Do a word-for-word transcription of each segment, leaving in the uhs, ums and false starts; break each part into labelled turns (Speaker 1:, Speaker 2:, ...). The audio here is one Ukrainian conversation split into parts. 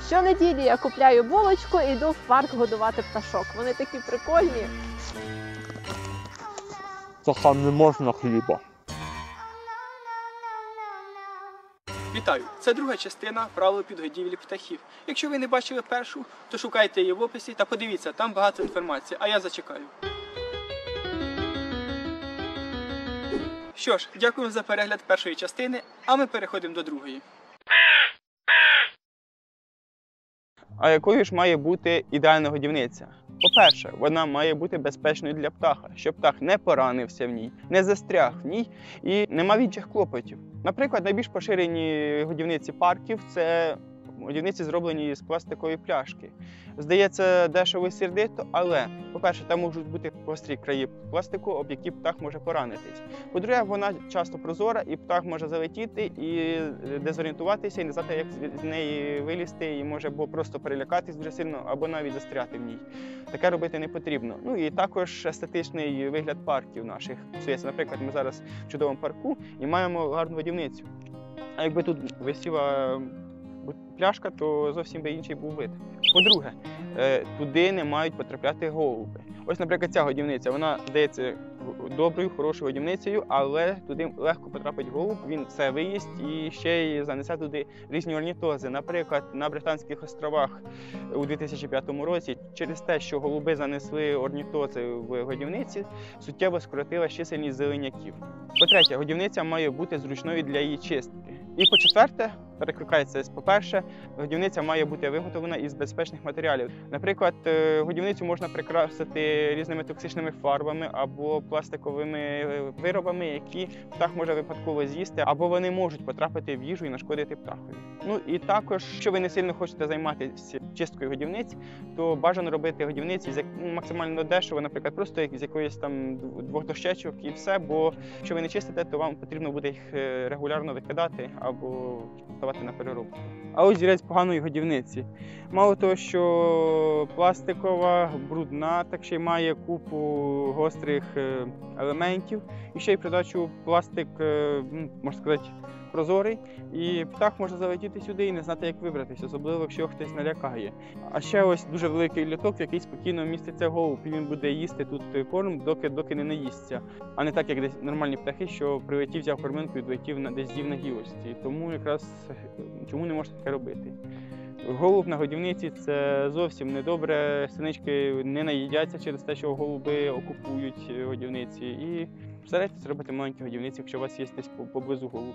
Speaker 1: Щонеділі я купляю булочку і йду в парк годувати пташок. Вони такі прикольні.
Speaker 2: Птахам не можна хліба.
Speaker 3: Вітаю! Це друга частина правил підгодівлі птахів. Якщо ви не бачили першу, то шукайте її в описі та подивіться, там багато інформації, а я зачекаю. Що ж, дякую за перегляд першої частини, а ми переходимо до другої.
Speaker 4: А якою ж має бути ідеальна годівниця? По-перше, вона має бути безпечною для птаха, щоб птах не поранився в ній, не застряг в ній і не мав інших клопотів. Наприклад, найбільш поширені годівниці парків – це годівниці, зроблені з пластикової пляшки. Здається, дешево і сердито, але, по-перше, там можуть бути гострі краї пластику, об які птах може поранитись. По-друге, вона часто прозора, і птах може залетіти і дезорієнтуватися, і не знати, як з неї вилізти, і може або просто перелякатись дуже сильно, або навіть застряти в ній. Таке робити не потрібно. Ну і також естетичний вигляд парків наших псується. Наприклад, ми зараз в чудовому парку і маємо гарну годівницю. А якби тут висіла пляшка, то зовсім би інший був вид. По-друге, туди не мають потрапляти голуби. Ось, наприклад, ця годівниця, вона здається доброю, хорошою годівницею, але туди легко потрапить голуб, він все виїсть і ще й занесе туди різні орнітози. Наприклад, на Британських островах у дві тисячі п'ятому році через те, що голуби занесли орнітози в годівниці, суттєво скоротилась чисельність зеленяків. По-третє, годівниця має бути зручною для її чистки. І по-четверте, перекликається, по-перше, годівниця має бути виготовлена із безпечних матеріалів. Наприклад, годівницю можна прикрасити різними токсичними фарбами або пластиковими виробами, які птах може випадково з'їсти, або вони можуть потрапити в їжу і нашкодити птахові. Ну і також, якщо ви не сильно хочете займатися чисткою годівниць, то бажано робити годівниці з максимально дешево, наприклад, просто з якоїсь там двох дощечок і все, бо якщо ви не чистите, то вам потрібно буде їх регулярно викидати або ставати на переробку. А ось зірець поганої годівниці. Мало того, що пластикова, брудна, так ще й має купу гострих елементів. І ще й придачу пластик, можна сказати, прозорий. І птах може залетіти сюди і не знати, як вибратися, особливо, якщо хтось налякає. А ще ось дуже великий льоток, в який спокійно міститься голуб, і він буде їсти тут корм, доки, доки не наїсться. А не так, як десь нормальні птахи, що прилетів, взяв корминку і долетів на, десь з'їв на гілочці. Тому якраз чому не можна таке робити? Голуб на годівниці – це зовсім недобре, синички не наїдяться через те, що голуби окупують годівниці. І старайтесь робити маленькі годівниці, якщо у вас є десь поблизу голуби.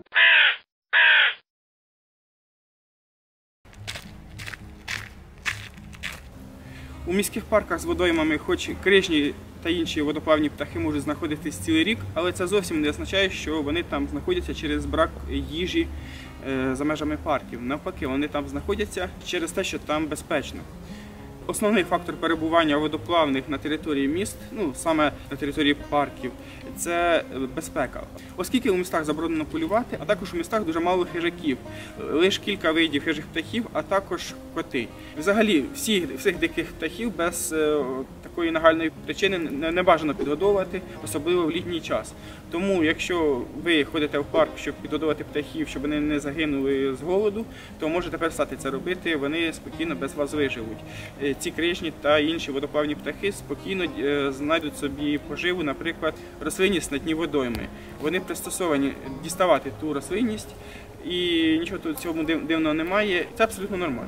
Speaker 3: У міських парках з водоймами, хоч крижні та інші водоплавні птахи можуть знаходитись цілий рік, але це зовсім не означає, що вони там знаходяться через брак їжі за межами парків. Навпаки, вони там знаходяться через те, що там безпечно. Основний фактор перебування водоплавних на території міст, ну саме на території парків, це безпека. Оскільки у містах заборонено полювати, а також у містах дуже мало хижаків, лише кілька видів хижих птахів, а також коти. Взагалі, всіх, всіх диких птахів без е, такої нагальної причини не, не бажано підгодовувати, особливо в літній час. Тому, якщо ви ходите в парк, щоб підгодовувати птахів, щоб вони не загинули з голоду, то можете перестати це робити, вони спокійно без вас виживуть. Ці крижні та інші водоплавні птахи спокійно знайдуть собі поживу, наприклад, рослинність на дні водойми. Вони пристосовані діставати ту рослинність, і нічого тут цьому дивного немає, це абсолютно нормально.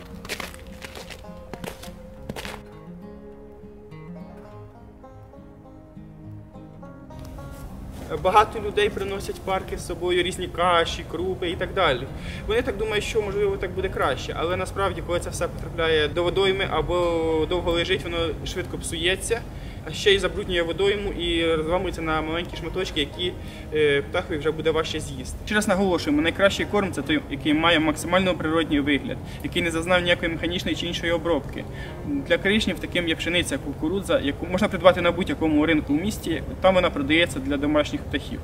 Speaker 3: Багато людей приносять в парки з собою різні каші, крупи і так далі. Вони так думають, що можливо так буде краще, але насправді, коли це все потрапляє до водойми або довго лежить, воно швидко псується, а ще й забруднює водойму і розламується на маленькі шматочки, які птахові вже буде важче з'їсти. Ще раз наголошуємо, найкращий корм – це той, який має максимально природній вигляд, який не зазнав ніякої механічної чи іншої обробки. Для крижнів таким є пшениця, кукурудза, яку можна придбати на будь-якому ринку в місті, там вона продається для домашніх птахів.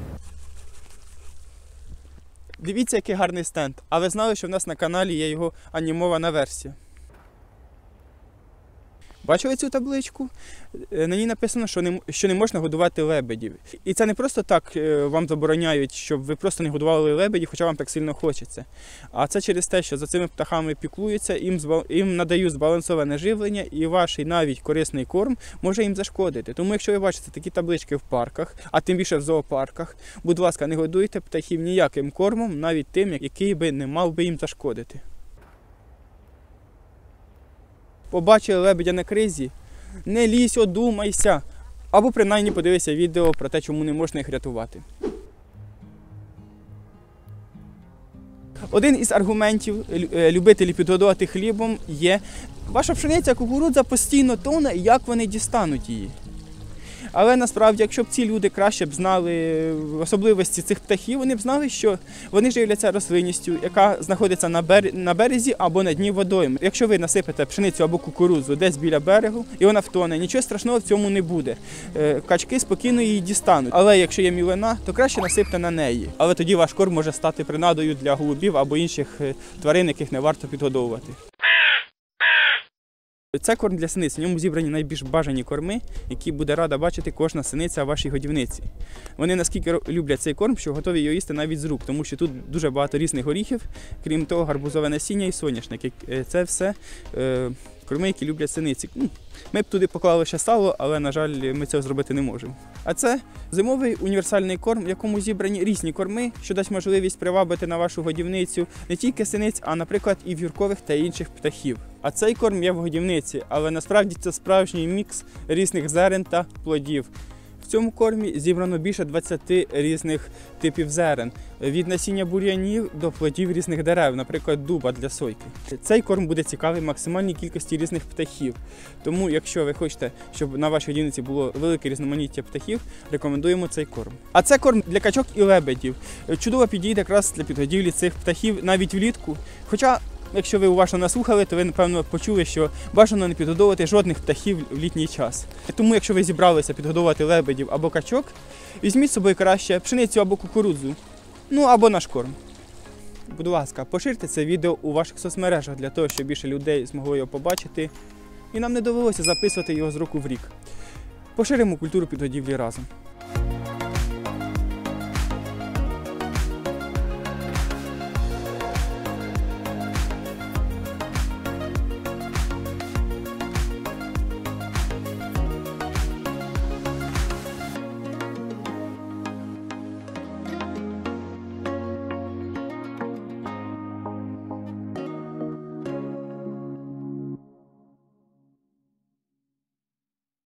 Speaker 3: Дивіться, який гарний стенд. А ви знали, що в нас на каналі є його анімована версія? Бачили цю табличку? Е, На ній написано, що не, що не можна годувати лебедів. І це не просто так е, вам забороняють, щоб ви просто не годували лебедів, хоча вам так сильно хочеться. А це через те, що за цими птахами піклуються, їм, збал- їм надають збалансоване живлення, і ваш навіть корисний корм може їм зашкодити. Тому якщо ви бачите такі таблички в парках, а тим більше в зоопарках, будь ласка, не годуйте птахів ніяким кормом, навіть тим, який би не мав би їм зашкодити. Побачили лебедя на кризі? Не лізь, одумайся. Або принаймні подивися відео про те, чому не можна їх рятувати. Один із аргументів любителів підгодувати хлібом є: ваша пшениця, кукурудза постійно тоне, як вони дістануть її. Але насправді, якщо б ці люди краще б знали особливості цих птахів, вони б знали, що вони живляться рослинністю, яка знаходиться на березі або на дні водойми. Якщо ви насипете пшеницю або кукурудзу десь біля берегу, і вона втоне, нічого страшного в цьому не буде. Качки спокійно її дістануть. Але якщо є мілина, то краще насипте на неї. Але тоді ваш корм може стати принадою для голубів або інших тварин, яких не варто підгодовувати. Це корм для синиць. В ньому зібрані найбільш бажані корми, які буде рада бачити кожна синиця в вашій годівниці. Вони наскільки люблять цей корм, що готові його їсти навіть з рук, тому що тут дуже багато різних горіхів, крім того, гарбузове насіння і соняшник. Це все е, корми, які люблять синиці. Ми б туди поклали ще сало, але, на жаль, ми цього зробити не можемо. А це зимовий універсальний корм, в якому зібрані різні корми, що дасть можливість привабити на вашу годівницю не тільки синиць, а, наприклад, і в'юркових та інших птахів. А цей корм є в годівниці, але насправді це справжній мікс різних зерен та плодів. В цьому кормі зібрано більше двадцяти різних типів зерен, від насіння бур'янів до плодів різних дерев, наприклад, дуба для сойки. Цей корм буде цікавий максимальній кількості різних птахів. Тому, якщо ви хочете, щоб на вашій годівниці було велике різноманіття птахів, рекомендуємо цей корм. А це корм для качок і лебедів. Чудово підійде якраз для підгодівлі цих птахів навіть влітку. Хоча, якщо ви уважно наслухали, то ви, напевно, почули, що бажано не підгодовувати жодних птахів в літній час. Тому, якщо ви зібралися підгодовувати лебедів або качок, візьміть з собою краще пшеницю або кукурудзу, ну або наш корм. Будь ласка, поширте це відео у ваших соцмережах для того, щоб більше людей змогло його побачити, і нам не довелося записувати його з року в рік. Поширимо культуру підгодівлі разом.